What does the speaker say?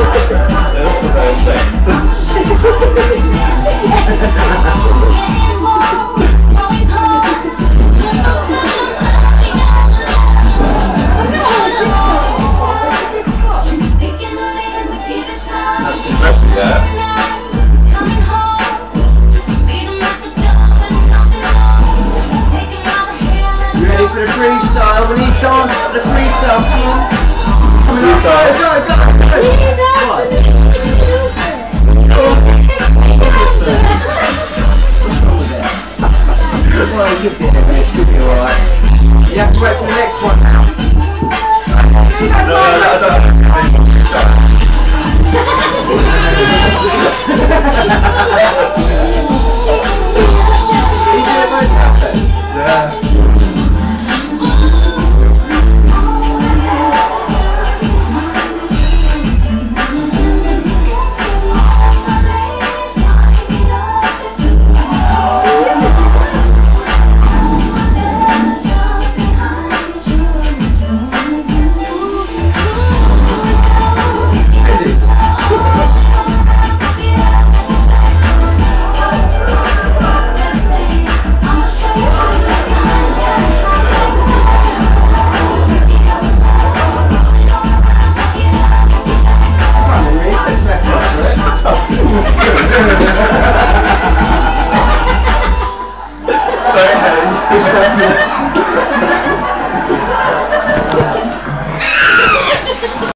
Freestyle, we need dance for the freestyle, come on. Go, go, go, well, you'll be there, mate. You'll be alright. You have to wait for the next one now. No,